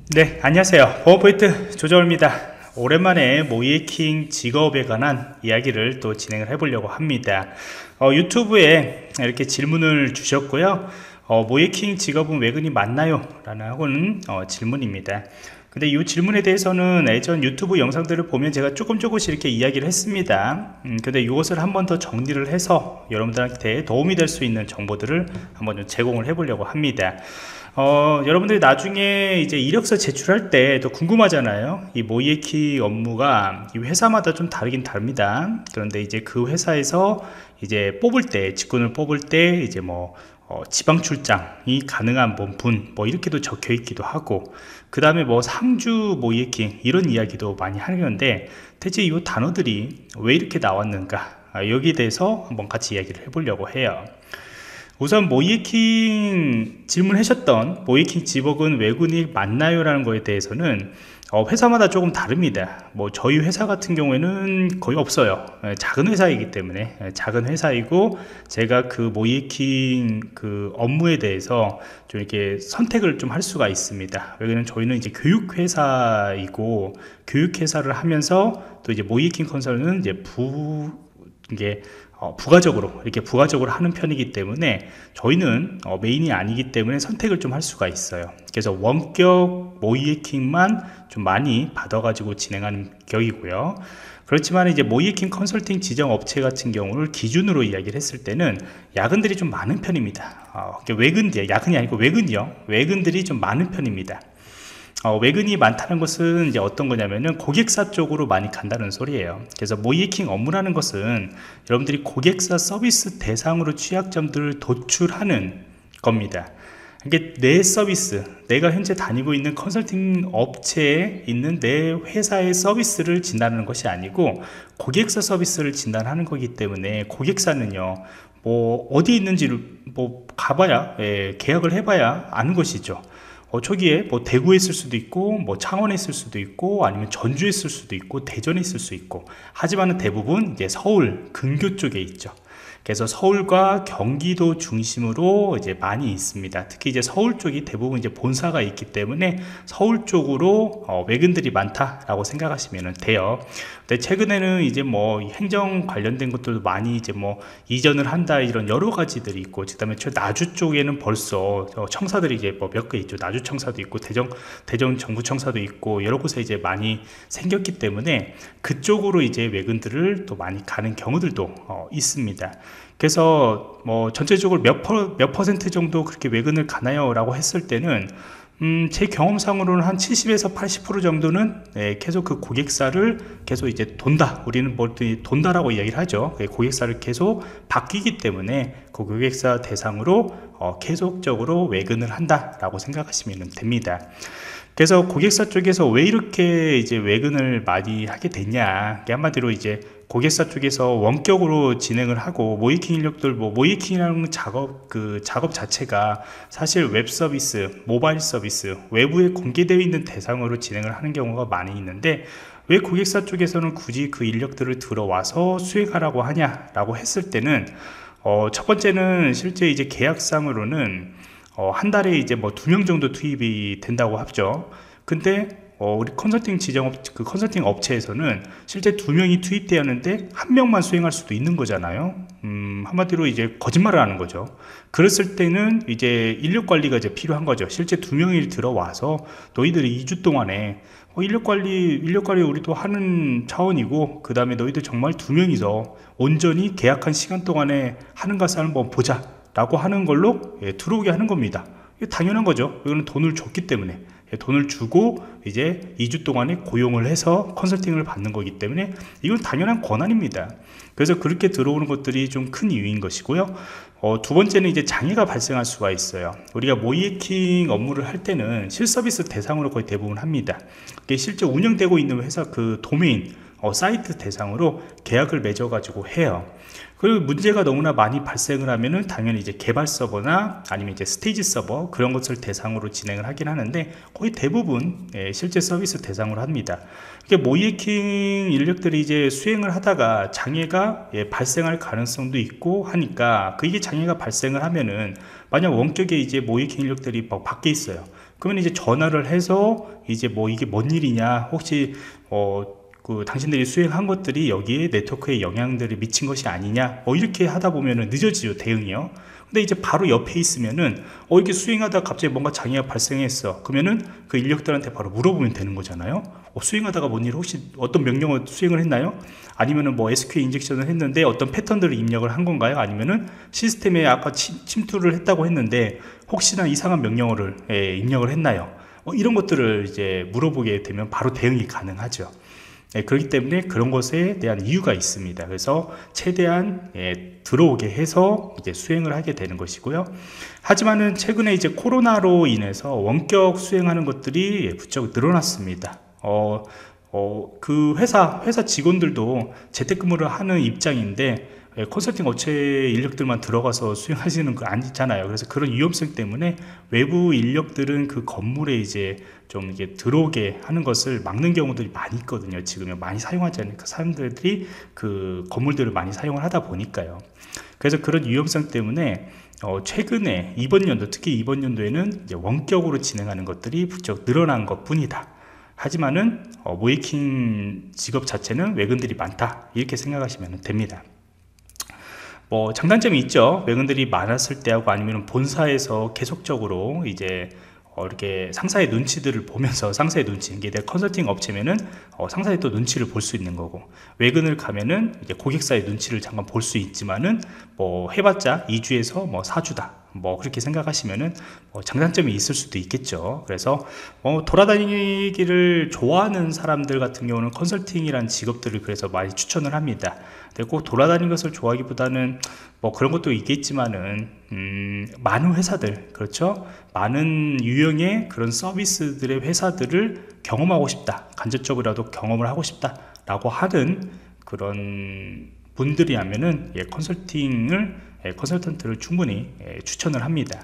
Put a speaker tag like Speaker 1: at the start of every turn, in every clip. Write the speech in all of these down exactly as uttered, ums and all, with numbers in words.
Speaker 1: 네, 안녕하세요. 보안포인트 조정호입니다. 오랜만에 모이에킹 직업에 관한 이야기를 또 진행을 해보려고 합니다. 어, 유튜브에 이렇게 질문을 주셨고요. 어, 모이에킹 직업은 외근이 맞나요? 라는 하고는 어, 질문입니다. 근데 이 질문에 대해서는 예전 유튜브 영상들을 보면 제가 조금 조금씩 이렇게 이야기를 했습니다. 음, 근데 이것을 한 번 더 정리를 해서 여러분들한테 도움이 될 수 있는 정보들을 한번 좀 제공을 해보려고 합니다. 어, 여러분들이 나중에 이제 이력서 제출할 때 또 궁금하잖아요. 이 모이에킹 업무가 이 회사마다 좀 다르긴 다릅니다. 그런데 이제 그 회사에서 이제 뽑을 때, 직군을 뽑을 때 이제 뭐 어, 지방 출장이 가능한 분, 뭐 이렇게도 적혀 있기도 하고, 그 다음에 뭐 상주 모이에킹 이런 이야기도 많이 하는데, 대체 이 단어들이 왜 이렇게 나왔는가, 아, 여기에 대해서 한번 같이 이야기를 해보려고 해요. 우선 모이에킹 질문하셨던 모이에킹 직업은 외근이 맞나요? 라는 거에 대해서는 어, 회사마다 조금 다릅니다. 뭐 저희 회사 같은 경우에는 거의 없어요. 예, 작은 회사이기 때문에 예, 작은 회사이고, 제가 그 모이에킹 그 업무에 대해서 좀 이렇게 선택을 좀 할 수가 있습니다. 왜냐면 저희는 이제 교육회사이고, 교육회사를 하면서 또 이제 모이에킹 컨설은 이제 부 이게 어, 부가적으로 이렇게 부가적으로 하는 편이기 때문에 저희는 어, 메인이 아니기 때문에 선택을 좀 할 수가 있어요. 그래서 원격 모이에킹만 좀 많이 받아가지고 진행하는 격이고요. 그렇지만 이제 모이에킹 컨설팅 지정 업체 같은 경우를 기준으로 이야기를 했을 때는 야근들이 좀 많은 편입니다. 어, 외근들, 야근이 아니고 외근이요. 외근들이 좀 많은 편입니다. 어, 외근이 많다는 것은 이제 어떤 거냐면은 고객사 쪽으로 많이 간다는 소리예요. 그래서 모이에킹 업무라는 것은 여러분들이 고객사 서비스 대상으로 취약점들을 도출하는 겁니다. 이게 내 서비스, 내가 현재 다니고 있는 컨설팅 업체에 있는 내 회사의 서비스를 진단하는 것이 아니고 고객사 서비스를 진단하는 거기 때문에, 고객사는요 뭐 어디 있는지를 뭐 가봐야, 예, 계약을 해봐야 아는 것이죠. 어, 초기에 뭐 대구에 있을 수도 있고, 뭐 창원에 있을 수도 있고, 아니면 전주에 있을 수도 있고, 대전에 있을 수 있고, 하지만 대부분 이제 서울 근교 쪽에 있죠. 그래서 서울과 경기도 중심으로 이제 많이 있습니다. 특히 이제 서울 쪽이 대부분 이제 본사가 있기 때문에 서울 쪽으로 어, 외근들이 많다라고 생각하시면 돼요. 근데 최근에는 이제 뭐 행정 관련된 것들도 많이 이제 뭐 이전을 한다, 이런 여러 가지들이 있고, 그다음에 저 나주 쪽에는 벌써 청사들이 이제 뭐 몇 개 있죠. 나주 청사도 있고, 대전 대전 정부 청사도 있고, 여러 곳에 이제 많이 생겼기 때문에 그쪽으로 이제 외근들을 또 많이 가는 경우들도 어, 있습니다. 그래서 뭐 전체적으로 몇, 퍼, 몇 퍼센트 정도 그렇게 외근을 가나요? 라고 했을 때는 음, 제 경험상으로는 한 칠십에서 팔십 퍼센트 정도는 예, 계속 그 고객사를 계속 이제 돈다, 우리는 뭐 돈다라고 이야기를 하죠. 고객사를 계속 바뀌기 때문에 그 고객사 대상으로 어, 계속적으로 외근을 한다라고 생각하시면 됩니다. 그래서 고객사 쪽에서 왜 이렇게 이제 외근을 많이 하게 됐냐, 한마디로 이제 고객사 쪽에서 원격으로 진행을 하고, 모이에킹 인력들, 뭐 모이에킹이라는 작업, 그 작업 자체가 사실 웹 서비스, 모바일 서비스, 외부에 공개되어 있는 대상으로 진행을 하는 경우가 많이 있는데, 왜 고객사 쪽에서는 굳이 그 인력들을 들어와서 수행하라고 하냐라고 했을 때는, 어, 첫 번째는 실제 이제 계약상으로는 어, 한 달에 이제 뭐 두 명 정도 투입이 된다고 하죠. 근데 어, 우리 컨설팅 지정 그 컨설팅 업체에서는 실제 두 명이 투입되었는데 한 명만 수행할 수도 있는 거잖아요. 음, 한마디로 이제 거짓말을 하는 거죠. 그랬을 때는 이제 인력 관리가 이제 필요한 거죠. 실제 두 명이 들어와서 너희들이 이 주 동안에 어, 인력 관리, 인력 관리 우리도 하는 차원이고, 그 다음에 너희들 정말 두 명이서 온전히 계약한 시간 동안에 하는 것을 한번 보자 라고 하는 걸로, 예, 들어오게 하는 겁니다. 이게 당연한 거죠. 이거는 돈을 줬기 때문에, 예, 돈을 주고 이제 이 주 동안에 고용을 해서 컨설팅을 받는 거기 때문에 이건 당연한 권한입니다. 그래서 그렇게 들어오는 것들이 좀 큰 이유인 것이고요. 어, 두 번째는 이제 장애가 발생할 수가 있어요. 우리가 모이에킹 업무를 할 때는 실서비스 대상으로 거의 대부분 합니다. 이게 실제 운영되고 있는 회사 그 도메인, 어, 사이트 대상으로 계약을 맺어 가지고 해요. 그리고 문제가 너무나 많이 발생을 하면은 당연히 이제 개발 서버나 아니면 이제 스테이지 서버, 그런 것을 대상으로 진행을 하긴 하는데, 거의 대부분 예, 실제 서비스 대상으로 합니다. 이게 모이에킹 인력들이 이제 수행을 하다가 장애가 예, 발생할 가능성도 있고 하니까, 그게 장애가 발생을 하면은 만약 원격에 이제 모이에킹 인력들이 밖에 있어요. 그러면 이제 전화를 해서 이제 뭐 이게 뭔 일이냐, 혹시 어 그 당신들이 수행한 것들이 여기에 네트워크에 영향들이 미친 것이 아니냐, 뭐 이렇게 하다 보면은 늦어지죠, 대응이요. 근데 이제 바로 옆에 있으면은 어 이렇게 수행하다가 갑자기 뭔가 장애가 발생했어, 그러면은 그 인력들한테 바로 물어보면 되는 거잖아요. 어, 수행하다가 뭔 일, 혹시 어떤 명령을 수행을 했나요? 아니면은 뭐 에스큐엘 인젝션을 했는데 어떤 패턴들을 입력을 한 건가요? 아니면은 시스템에 아까 침, 침투를 했다고 했는데 혹시나 이상한 명령어를 예, 입력을 했나요? 어, 이런 것들을 이제 물어보게 되면 바로 대응이 가능하죠. 예, 그렇기 때문에 그런 것에 대한 이유가 있습니다. 그래서 최대한 예, 들어오게 해서 이제 수행을 하게 되는 것이고요. 하지만은 최근에 이제 코로나로 인해서 원격 수행하는 것들이 부쩍 늘어났습니다. 어, 어, 그 회사 회사 직원들도 재택근무를 하는 입장인데 예, 컨설팅 업체 인력들만 들어가서 수행하시는 거 아니잖아요. 그래서 그런 위험성 때문에 외부 인력들은 그 건물에 이제 좀 이게 들어오게 하는 것을 막는 경우들이 많이 있거든요. 지금 많이 사용하지 않으니까 사람들이 그 건물들을 많이 사용을 하다 보니까요. 그래서 그런 위험성 때문에 어 최근에 이번 연도, 특히 이번 연도에는 이제 원격으로 진행하는 것들이 부쩍 늘어난 것 뿐이다. 하지만은 어 모이킹 직업 자체는 외근들이 많다, 이렇게 생각하시면 됩니다. 뭐 장단점이 있죠. 외근들이 많았을 때하고 아니면 본사에서 계속적으로 이제 어 이렇게 상사의 눈치들을 보면서, 상사의 눈치, 이게 내 컨설팅 업체면은 어 상사의 또 눈치를 볼 수 있는 거고, 외근을 가면은 이제 고객사의 눈치를 잠깐 볼 수 있지만은 뭐 해봤자 이 주에서 뭐 사 주다, 뭐 그렇게 생각하시면은 뭐 장단점이 있을 수도 있겠죠. 그래서 어 돌아다니기를 좋아하는 사람들 같은 경우는 컨설팅이라는 직업들을 그래서 많이 추천을 합니다. 근데 꼭 돌아다니는 것을 좋아하기보다는 뭐 그런 것도 있겠지만은 음 많은 회사들, 그렇죠, 많은 유형의 그런 서비스들의 회사들을 경험하고 싶다, 간접적으로라도 경험을 하고 싶다 라고 하는 그런 분들이라면은 예, 컨설팅을 예, 컨설턴트를 충분히 예, 추천을 합니다.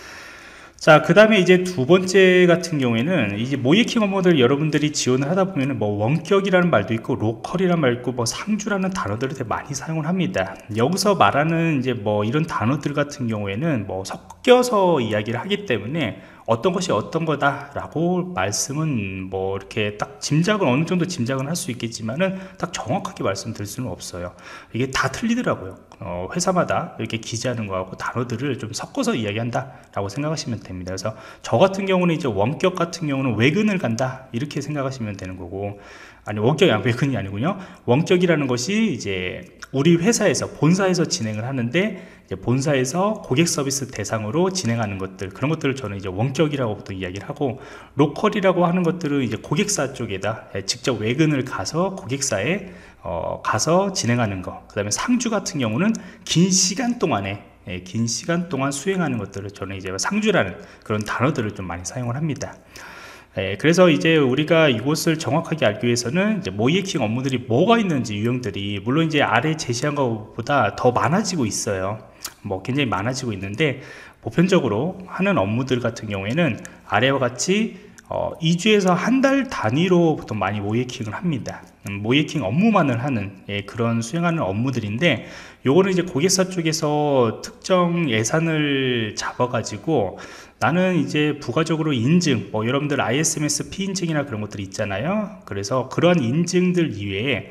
Speaker 1: 자, 그 다음에 이제 두 번째 같은 경우에는 이제 모이킹 업무들 여러분들이 지원을 하다 보면은 뭐 원격이라는 말도 있고 로컬이라는 말도 있고 뭐 상주라는 단어들을 되게 많이 사용을 합니다. 여기서 말하는 이제 뭐 이런 단어들 같은 경우에는 뭐 섞여서 이야기를 하기 때문에 어떤 것이 어떤 거다 라고 말씀은 뭐 이렇게 딱 짐작은 어느 정도 짐작은 할 수 있겠지만은 딱 정확하게 말씀드릴 수는 없어요. 이게 다 틀리더라고요. 어, 회사마다 이렇게 기재하는 거하고 단어들을 좀 섞어서 이야기한다 라고 생각하시면 됩니다. 그래서 저 같은 경우는 이제 원격 같은 경우는 외근을 간다, 이렇게 생각하시면 되는 거고, 아니 원격이 아니고 외근이 아니군요. 원격이라는 것이 이제 우리 회사에서 본사에서 진행을 하는데 이제 본사에서 고객 서비스 대상으로 진행하는 것들, 그런 것들을 저는 이제 원격이라고 보통 이야기를 하고, 로컬이라고 하는 것들은 이제 고객사 쪽에다 직접 외근을 가서 고객사에 어, 가서 진행하는 거. 그 다음에 상주 같은 경우는 긴 시간 동안에 예, 긴 시간 동안 수행하는 것들을 저는 이제 상주라는 그런 단어들을 좀 많이 사용을 합니다. 예, 그래서 이제 우리가 이곳을 정확하게 알기 위해서는 이제 모이킹 업무들이 뭐가 있는지, 유형들이 물론 이제 아래 제시한 것보다 더 많아지고 있어요. 뭐 굉장히 많아지고 있는데, 보편적으로 하는 업무들 같은 경우에는 아래와 같이 어, 이 주에서 한 달 단위로 보통 많이 모이킹을 합니다. 음, 모이킹 업무만을 하는 예, 그런 수행하는 업무들인데, 요거는 이제 고객사 쪽에서 특정 예산을 잡아 가지고 나는 이제 부가적으로 인증, 뭐 여러분들 아이에스엠에스 피인증이나 그런 것들이 있잖아요. 그래서 그러한 인증들 이외에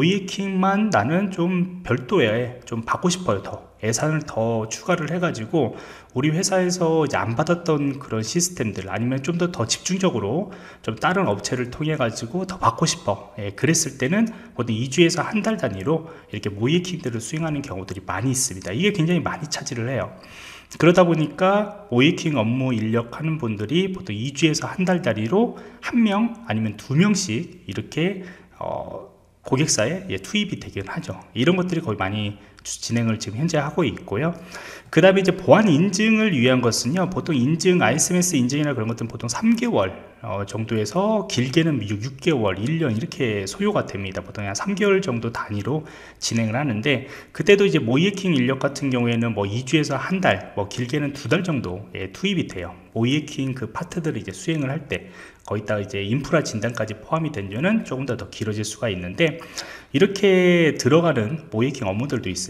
Speaker 1: 모이킹만 나는 좀 별도의 좀 받고 싶어요. 더 예산을 더 추가를 해가지고 우리 회사에서 이제 안 받았던 그런 시스템들, 아니면 좀 더 더 집중적으로 좀 다른 업체를 통해 가지고 더 받고 싶어, 예, 그랬을 때는 보통 이 주에서 한 달 단위로 이렇게 모이킹들을 수행하는 경우들이 많이 있습니다. 이게 굉장히 많이 차지를 해요. 그러다 보니까 모이킹 업무 인력 하는 분들이 보통 이 주에서 한 달 단위로 한 명 아니면 두 명씩 이렇게 어, 고객사에 예, 투입이 되긴 하죠. 이런 것들이 거의 많이 진행을 지금 현재 하고 있고요. 그 다음에 이제 보안 인증을 위한 것은요, 보통 인증, 아이에스엠에스 인증이나 그런 것들은 보통 삼 개월 어, 정도에서 길게는 육 개월, 일 년 이렇게 소요가 됩니다. 보통 한 삼 개월 정도 단위로 진행을 하는데, 그때도 이제 모이에킹 인력 같은 경우에는 뭐 이 주에서 한 달, 뭐 길게는 두 달 정도 예, 투입이 돼요. 모이에킹 그 파트들을 이제 수행을 할 때 거기다가 이제 인프라 진단까지 포함이 되면은 조금 더 더 길어질 수가 있는데, 이렇게 들어가는 모이에킹 업무들도 있습니다.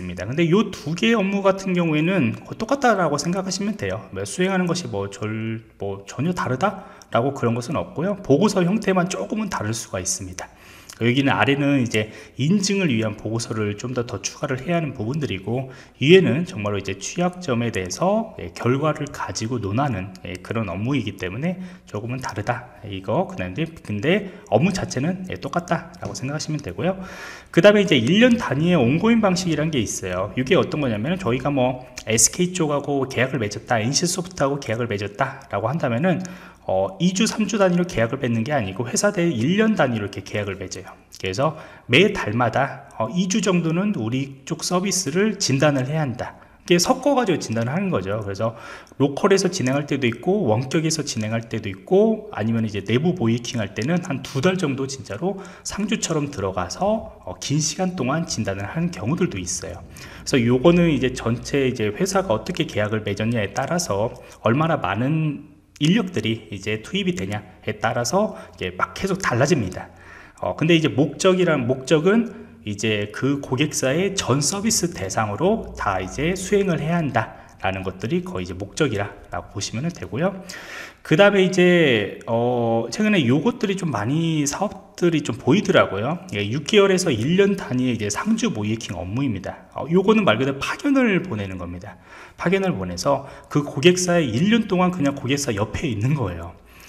Speaker 1: 있습니다. 근데 요 두 개의 업무 같은 경우에는 똑같다라고 생각하시면 돼요. 수행하는 것이 뭐, 절, 뭐 전혀 다르다라고 그런 것은 없고요. 보고서 형태만 조금은 다를 수가 있습니다. 여기는 아래는 이제 인증을 위한 보고서를 좀 더 더 추가를 해야 하는 부분들이고, 위에는 정말로 이제 취약점에 대해서 예, 결과를 가지고 논하는 예, 그런 업무이기 때문에 조금은 다르다 이거. 그다음에 근데 업무 자체는 예, 똑같다라고 생각하시면 되고요. 그 다음에 이제 일 년 단위의 온고잉 방식이라는 게 있어요. 이게 어떤 거냐면, 저희가 뭐 에스케이 쪽하고 계약을 맺었다, 엔씨소프트하고 계약을 맺었다 라고 한다면은 어, 이 주, 삼 주 단위로 계약을 맺는 게 아니고 회사 대 일 년 단위로 이렇게 계약을 맺어요. 그래서 매 달마다 어, 이 주 정도는 우리 쪽 서비스를 진단을 해야 한다. 이게 섞어가지고 진단을 하는 거죠. 그래서 로컬에서 진행할 때도 있고, 원격에서 진행할 때도 있고, 아니면 이제 내부 모이킹 할 때는 한 두 달 정도 진짜로 상주처럼 들어가서 어, 긴 시간 동안 진단을 하는 경우들도 있어요. 그래서 요거는 이제 전체 이제 회사가 어떻게 계약을 맺었냐에 따라서 얼마나 많은 인력들이 이제 투입이 되냐에 따라서 이게 막 계속 달라집니다. 어, 근데 이제 목적이란 목적은 이제 그 고객사의 전 서비스 대상으로 다 이제 수행을 해야 한다 라는 것들이 거의 이제 목적이라고 보시면 되고요. 그 다음에 이제 어 최근에 요것들이 좀 많이 사업들이 좀 보이더라고요. 예, 육 개월에서 일 년 단위의 이제 상주 모이킹 업무입니다. 어, 요거는 말 그대로 파견을 보내는 겁니다. 파견을 보내서 그 고객사의 일 년 동안 그냥 고객사 옆에 있는 거예요.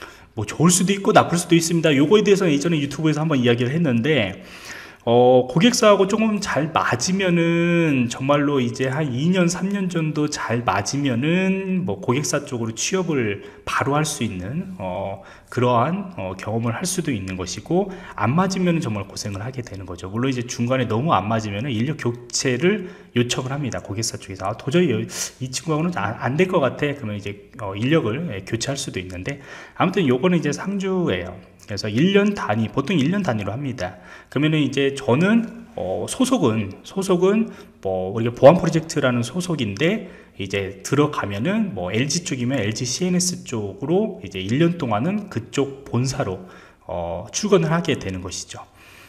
Speaker 1: 뭐 좋을 수도 있고 나쁠 수도 있습니다. 요거에 대해서는 예전에 유튜브에서 한번 이야기를 했는데, 어, 고객사하고 조금 잘 맞으면은, 정말로 이제 한 이 년, 삼 년 정도 잘 맞으면은, 뭐, 고객사 쪽으로 취업을 바로 할 수 있는, 어, 그러한, 어, 경험을 할 수도 있는 것이고, 안 맞으면은 정말 고생을 하게 되는 거죠. 물론 이제 중간에 너무 안 맞으면은 인력 교체를 요청을 합니다. 고객사 쪽에서. 아, 도저히 이 친구하고는 안 될 것 같아. 그러면 이제, 어, 인력을 예, 교체할 수도 있는데, 아무튼 요거는 이제 상주예요. 그래서 일 년 단위, 보통 일 년 단위로 합니다. 그러면은 이제 저는 어, 소속은 소속은 뭐 우리가 보안 프로젝트라는 소속인데, 이제 들어가면은 뭐 엘지 쪽이면 엘지 씨엔에스 쪽으로 이제 일 년 동안은 그쪽 본사로 어, 출근을 하게 되는 것이죠.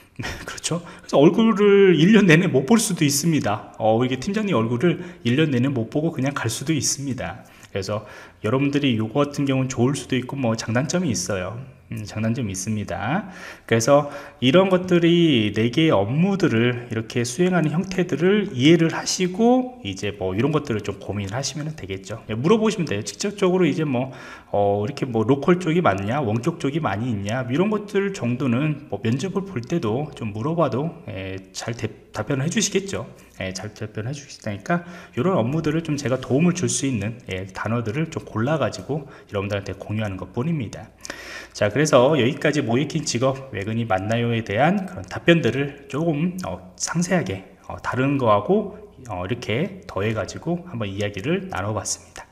Speaker 1: 그렇죠. 그래서 얼굴을 일 년 내내 못 볼 수도 있습니다. 어, 이게 팀장님 얼굴을 일 년 내내 못 보고 그냥 갈 수도 있습니다. 그래서 여러분들이 요거 같은 경우는 좋을 수도 있고 뭐 장단점이 있어요. 음, 장단점이 있습니다. 그래서 이런 것들이 네 개의 업무들을 이렇게 수행하는 형태들을 이해를 하시고, 이제 뭐 이런 것들을 좀 고민을 하시면 되겠죠. 물어보시면 돼요. 직접적으로 이제 뭐 어, 이렇게 뭐 로컬 쪽이 많냐, 원격 쪽이 많이 있냐, 이런 것들 정도는 뭐 면접을 볼 때도 좀 물어봐도 에, 잘 대, 답변을 해주시겠죠. 예, 잘 답변해 주시다니까 이런 업무들을 좀 제가 도움을 줄 수 있는 예, 단어들을 좀 골라 가지고 여러분들한테 공유하는 것 뿐입니다. 자, 그래서 여기까지 모이킹 직업 외근이 맞나요에 대한 그런 답변들을 조금 어, 상세하게 어, 다른 거하고 어, 이렇게 더해 가지고 한번 이야기를 나눠 봤습니다.